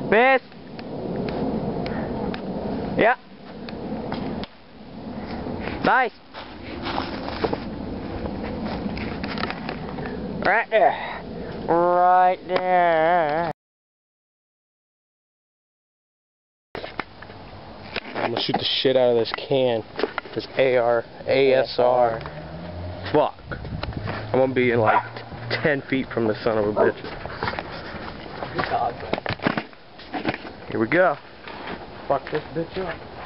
Miss. Yeah. Nice. Right there. Right there. I'm gonna shoot the shit out of this can. This A.S.R. Fuck. I'm gonna be in like 10 feet from the son of a bitch. Here we go. Fuck this bitch up.